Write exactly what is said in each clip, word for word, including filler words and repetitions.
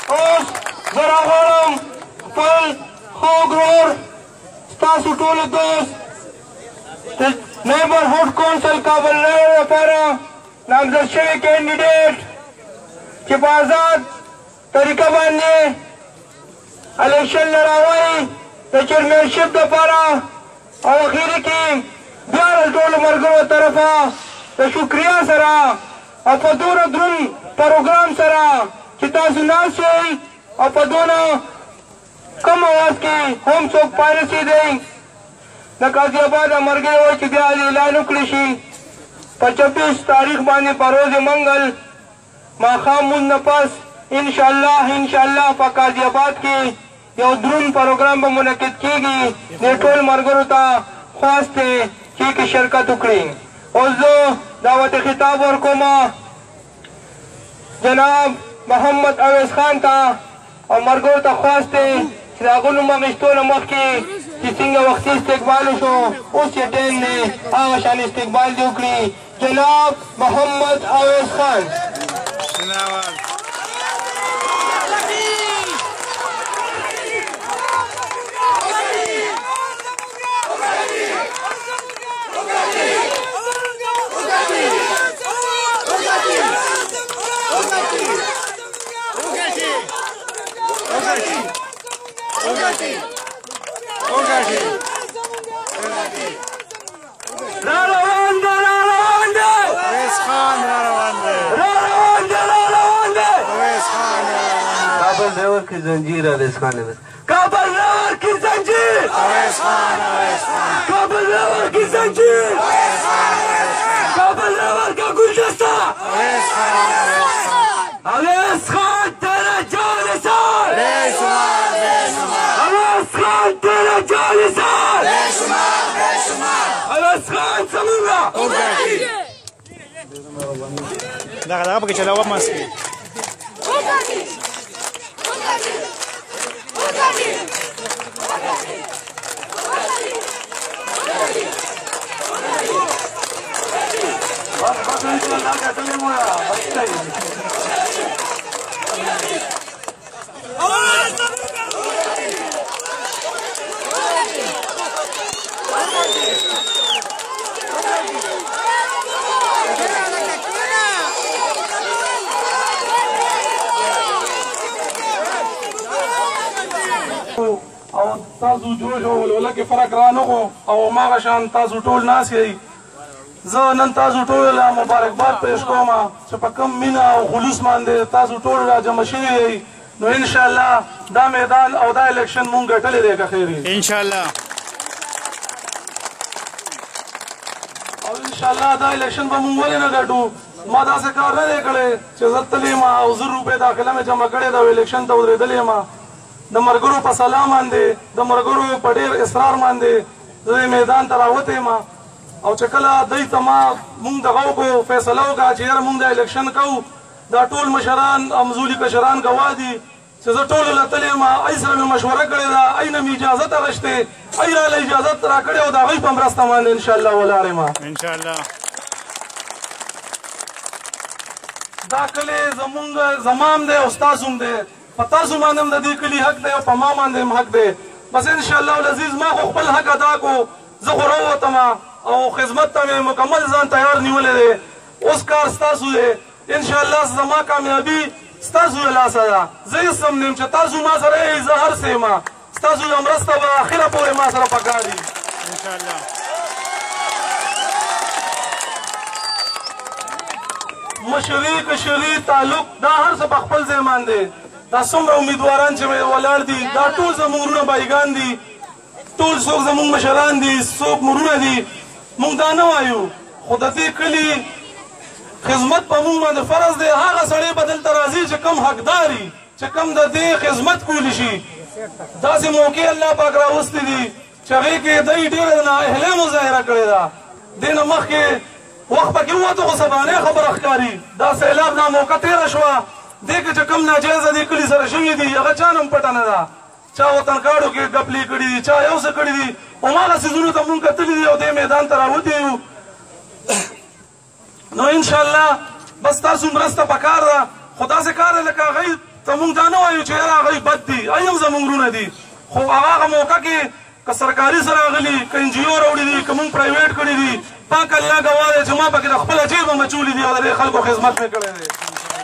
اوس زه راغواړم خپل خوږ ورور ستاسو ټولو دوست د نیبرهوډ کونسل کابل نړۍ لپاره نامزد شوي کینډیډیټ چې په آزاد طریقه باندې الیکشن لراوړي د چیرمنشپ دپاره او اخري کې بیا د ټولو ملګرو طرفه د شکریا سره او په دونه دروند پروګرام سره چې تاسو ناست یئ او په دونه کم اواز کې هم څوک پارسېدئ د قاضي آباد ملګري وایي چې بیا اعلان وکړی شي په چوبیس تاریخ باندې په روز منګل ماښام مونځ نه پس انشاءالله انشاءالله په قاضي آباد کې یو دروند پروګرام به منعقد کېږي دې ټول ملګرو ته خواست دی چې کې شرکت وکړي اوس زه دعوت خطاب ورکوم جناب محمد اویس خان ته او ملګرو ته خواست دی چې د هغو نوم اخیستو نه مخکې چې څنګه وختي استقبال وشو اوس چې ټایم دی هغه شان استقبال دې وکړي جناب محمد اویس خان ड्राइवर की जंजीर अवैस खान अवैस काबल ड्राइवर की जंजीर अवैस खान अवैस खान काबल ड्राइवर की जंजीर अवैस खान अवैस खान काबल ड्राइवर का गुलदस्ता अवैस खान अवैस खान अवैस खान तेरा जानिसार बेशुमार बेशुमार अवैस खान तेरा जानिसार बेशुमार बेशुमार अवैस खान समूंगा دغه دغه پکې چلاوه ماسکي او تاسو جوش او ولوله کې فرق را نغو او ماغه شان تاسو ټول ناس یې زه نن تاسو ټول له مبارکباد پېښ کوم چې په کم مینه او خلوص باندې تاسو ټول را جمع شوي یئ نو ان شاء الله دا میدان او دا الیکشن مونږ ګټلی دی که خیر ان شاء الله او ان شاء الله دا الیکشن به مونږ ولې نه ګټو ما داسې کار نه دی کړی چې زه تللی یم او زر روپۍ داخله مې جمع کړې ده او الیکشن ته ودرېدلی یم د ملګرو په سلام باندې د ملګرو په ډېر اصرار باندې زه میدان ته راوتی یم او چې کله دوی ته ما مونږ دغه وکړو فیصله وکړه چې یاره مونږ د الیکشن کوو دا ټول مشران امزولي کشران ګواه دي چې زه ټولو له تللی یم ای سره مې مشوره کړې ده ای نه مې اجازت اخیستې ای راله اجازت راکړې او د هغوی په مرسته باندې انشاءالله ولاړ یم انشاءالله دا کلی زمونږ زمام دی او ستاسو هم دی په تاسو باندې هم د دې کلي حق دی او په ما باندې هم حق دی بس انشاءالله العزیز ما خو خپل حق ادا کو زه خو راووتم او خدمت ته مې مکمل ځان تیار نیولی دی اوس کار ستاسو دی انشاءالله زما کامیابي ستاسو له لاسه ده زه هېڅ هم نیم چې تاسو ما سره یې زه هر څه یم ستاسو د مرسته به اخره پورې ما سره پکار دي انشاءالله مشري کشري تعلق دا هر څه په خپل ځای باندې دا څومره امیدواران چې ولاړ دي دا ټول زموږ وروڼه بایګان دي ټول څوک زموږ مشران دي څوک مرونه دي موږ دا نه وایو خو د دې کلي خدمت په موږ باندې فرض دی هغه سړی به دلته راځي چې کوم حقداري چې کوم د دې خدمت کولی شي داسې موقع الله پاک راوستی دي چې هغې کې دوی ډېره نااهلۍ مظاهره کړې ده دې نه مخکې وخت پکې ووتو خو سبانۍ خبره ښکاري دا سیلاب نه موقع تېره شوه دې کې چې کوم ناجایزه دې کلي سره شوي دي هغه چا نه هم پټه نه ده چا وطن کاڼو کې ګپلې کړي دي چا یو څه کړي دي هماغه څیزونو ته مونږ کتلي دي او دې میدان ته راوتي یو نو انشاءالله بس تاسو مرسته پکار ده خو داسې کار دی لکه هغوی زمونږ دا نه وایو چې یاره هغوی بد دي هغوی هم زمونږ وروڼه دي خو هغه موقع کې که سرکاري سره راغلي که انجیو راوړي دي که مونږ پرایویټ کړي دي پاک الله ګواه دی چې ما پکې د خپله جیبه مچولي دي او د دې خلکو خدمت مې کړی دی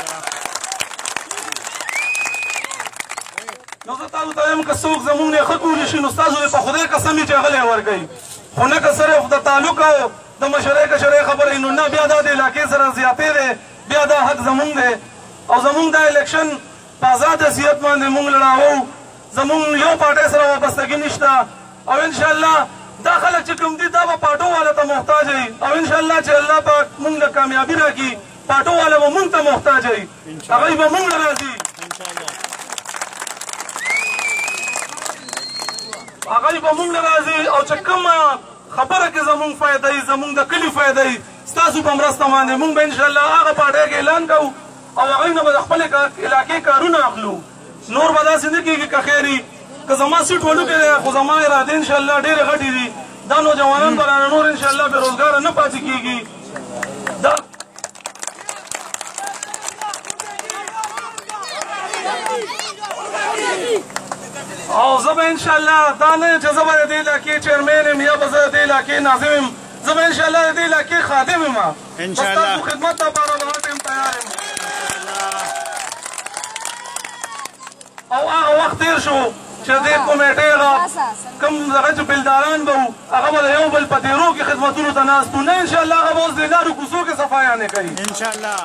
نو زه تاسو ته وایم که څوک زمونږ نه ښه کولی شي نو ستاسو دې په خدای قسم وي چې هغه له ورکوي خو نه که صرف د تعلق او د مشرۍ کشرۍ خبرې نو نه بیا دا د علاقې سره زیاتې دی بیا دا حق زمونږ دی او زمونږ دا الیکشن په ازاد حیثیت باندې مونږ لړاوو زمونږ یو پارټۍ سره وابستګي نشته او انشاءالله دا خلک چې کوم دي دا به پاټو والا ته محتاج وي او انشاءالله چې الله پاک مونږ له کامیابي راکړي پاټو والا به مونږ ته محتاج وي هغوی به مونږ له راځي هغوی به مونږ له راځي او چې کومه خبره کې زمونږ فایده وي زمونږ د کلي فایده وي ستاسو په مرسته باندې مونږ به انشاءالله هغه پارټۍ کې اعلان کوو او هغوی نه به د خپلې علاقې کارونه اخلو نور به داسې نه کېږي که خیر وي که زما سیټ وړوکی دی خو زما ارادې انشاءالله ډېرې غټې دي دا نوجوانان به رانه نور انشاءالله بېروزګاره نه پاتې کېږي دا او زه به انشاءالله دا نه چې زه به د دې علاقې چیرمین یم یا به زه د دې علاقې ناظم یم زه به انشاءالله د دې علاقې خادم یم بس تاسو خدمت لپاره به هر ټیم تیار یم او هغه وخت تېر شو چې د دې کمیټۍ هغه کوم دغه چې بلداران به وو هغه به د یو بل په تېرو کې خدمتونو ته ناست وو نه انشاءالله هغه به اوس د لارو کوڅو کې صفایانې کوي انشاءالله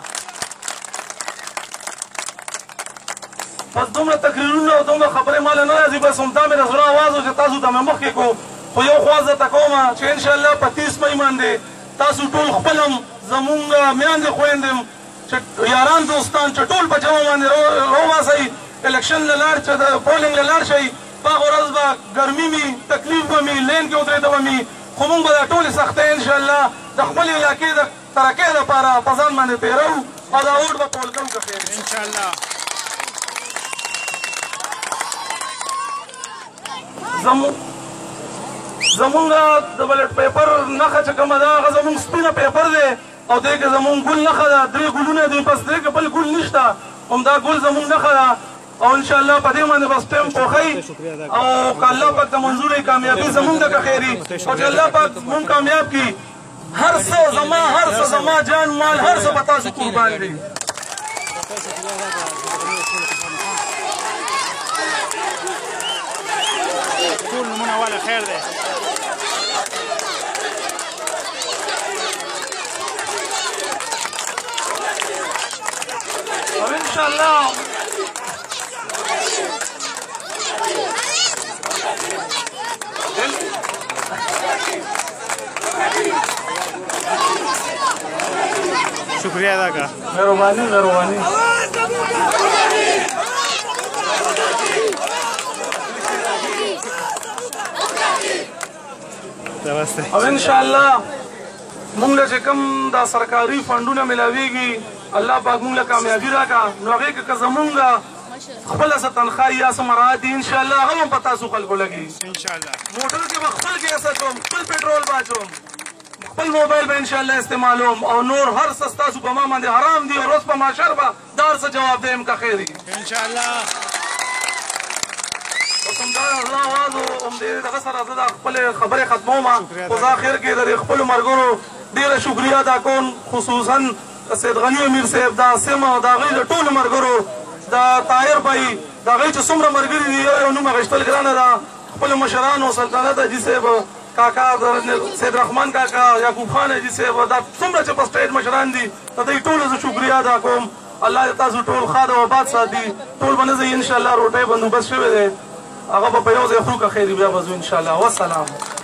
بس دومره تقریرونه او دومره خبرې ماله نه راځي بس همدا مې د زړه اواز و چې تاسو ته مې مخکې کړو خو یو خوا زه ته کومه چې انشاءالله په تیس مۍ باندې تاسو ټول خپل هم زمونږ میندې خویندې چې یاران دوستان چې ټول په جمع باندې راوباسئ الیکشن له لاړ چې د پولینګ له لاړ شئ په هغه ورځ به ګرمي وي تکلیف به وي لین کې ودرېده به وي خو مونږ به دا ټولې سختۍ انشاءالله د خپلې علاقې د ترقۍ لپاره په ځان باندې تېروو او دا ووټ به پول کوو که خیر انشاءالله زمونږ د بلټ پیپر نښه چې کومه ده هغه زمونږ سپینه پیپر دی او دې کې زمونږ ګل نښه ده درې ګلونه دي بس دې کې بل ګل نشته همدا ګل زمونږ نښه ده او انشاءالله په دې باندې بس ټیم پوښئ او که الله پاک د منظورې کامیابي زمونږ ده که خیري او چې الله پاک مونږ کامیاب کړي هر څه زما هر څه زما جان مال هر څه به تاسو قربان دي ټول نومونه والا خیر دی او انشاءالله شکریہ ادا کا مهرباني مهرباني او انشاءالله مونږ له چې کوم دا سرکاري فنډونه ملاویږي الله پاک مونږ له کامیابي راکړه نو هغې کې که زمونږ خپله څه تنخواه یا څه مراعات دي انشاءالله هغه هم په تاسو خلکو لګي انشاءالله موټر کې به خپل ګیس اچوم خپل پټرول به اچوم خپل موبایل به انشاءالله استعمالوم او نور هر څه ستاسو په ما باندې حرام دي او روز په محشر به دا هر څه جواب دیم که خیر وي انشاءالله اوس همدا زه اواز و همدې دغه سره زه دا خپلې خبرې ختموم خو زه اخر کې د خپلو ملګرو ډېره شکریه ادا کوم خصوصا د سید غني امیر صاحب د عاصم او د هغوی د ټولو ملګرو د طاهر بھائی د هغوی چې څومره ملګري دي یو یو نوم اخیستل ګرانه ده خپلو مشرانو سلطنت حاجي صاحب کاکا سید رحمان کاکا یعقوب خان حاجي صاحب دا څومره چې په سټیټ مشران دي د دوی ټولو زه شکریه ادا کوم الله دې تاسو ټول ښاد او آباد ساتي ټول به نه ځئ انشاءالله روټۍ بندوبست شوی دی هغه به په یو ځای خورو که خیر بیا به ځو انشاءالله والسلام